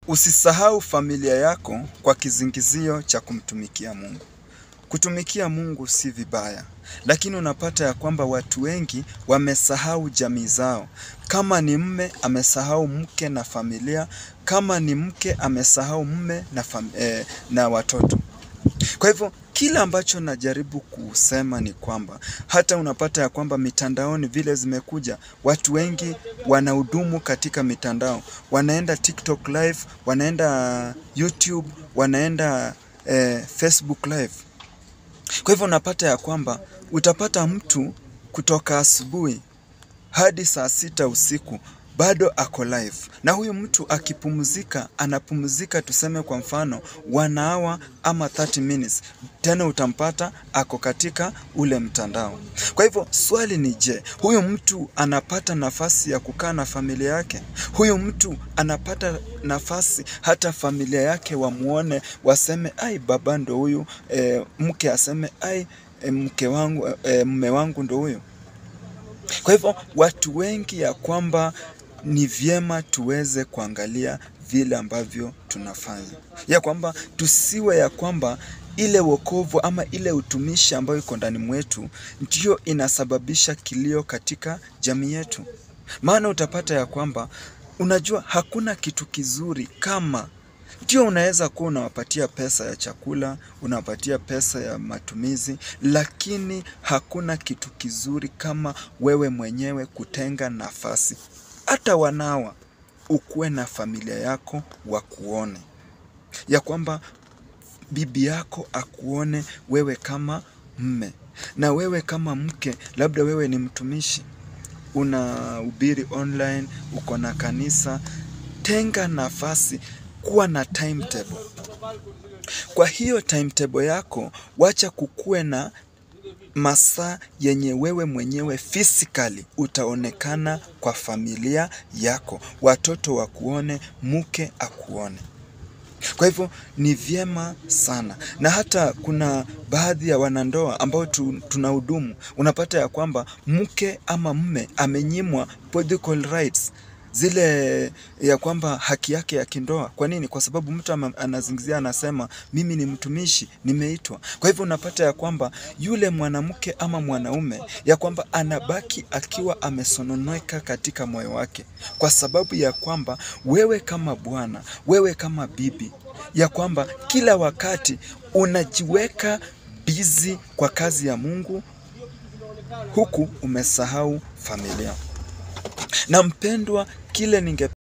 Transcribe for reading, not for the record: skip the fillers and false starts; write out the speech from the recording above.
Usisahau familia yako kwa kizingizio cha kumtumikia Mungu. Kutumikia Mungu si vibaya, lakini unapata ya kwamba watu wengi wamesahau jamii zao. Kama ni mme amesahau mke na familia, kama ni mke amesahau mme na watoto. Kwa hivyo kila ambacho najaribu kusema ni kwamba hata unapata ya kwamba mitandaoni vile zimekuja, watu wengi wanahudumu katika mitandao, wanaenda TikTok live, wanaenda YouTube, wanaenda Facebook live. Kwa hivyo unapata ya kwamba utapata mtu kutoka asubuhi hadi saa 6 usiku bado ako live. Na huyu mtu akipumzika, anapumzika tuseme kwa mfano 1 hour ama 30 minutes. Tena utampata ako katika ule mtandao. Kwa hivyo swali ni je, huyu mtu anapata nafasi ya kukaa na familia yake? Huyu mtu anapata nafasi hata familia yake wamuone, waseme ai baba ndo huyu, mke aseme ai mke wangu, mume wangu ndo huyu? Kwa hivyo watu wengi ya kwamba ni vyema tuweze kuangalia vile ambavyo tunafanya. Ya kwamba tusiwe ya kwamba ile wokovu ama ile utumishi ambayo iko ndani mwetu ndio inasababisha kilio katika jamii yetu. Maana utapata ya kwamba unajua hakuna kitu kizuri kama ndio unaweza kuwa unawapatia pesa ya chakula, unawapatia pesa ya matumizi, lakini hakuna kitu kizuri kama wewe mwenyewe kutenga nafasi. Hata wanawa ukuwe na familia yako wakuone. Ya kwamba bibi yako akuone wewe kama mme. Na wewe kama mke, labda wewe ni mtumishi, unahubiri online, uko na kanisa, tenga nafasi, kuwa na timetable. Kwa hiyo timetable yako, wacha kukuwe na masaa yenye wewe mwenyewe physically utaonekana kwa familia yako. Watoto wakuone, mke akuone. Kwa hivyo ni vyema sana. Na hata kuna baadhi ya wanandoa ambao tunahudumu, unapata ya kwamba mke ama mme amenyimwa political rights. Zile ya kwamba haki yake ya kindoa. Kwa nini? Kwa sababu mtu anazingizia, anasema mimi ni mtumishi, nimeitwa. Kwa hivyo unapata ya kwamba yule mwanamke ama mwanaume ya kwamba anabaki akiwa amesononeka katika moyo wake. Kwa sababu ya kwamba wewe kama bwana, wewe kama bibi, ya kwamba kila wakati unajiweka busy kwa kazi ya Mungu, huku umesahau familia. Na mpendwa, kile